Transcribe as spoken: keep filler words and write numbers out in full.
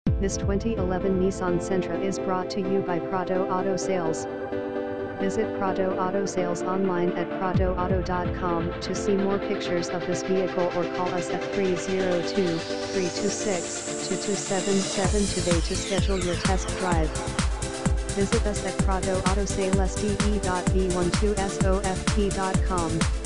This twenty eleven Nissan Sentra is brought to you by PRADO Auto Sales. Visit PRADO Auto Sales online at prado auto dot com to see more pictures of this vehicle or call us at three zero two, three two six, two two seven seven today to schedule your test drive. Visit us at prado auto sales d e dot v one two soft dot com.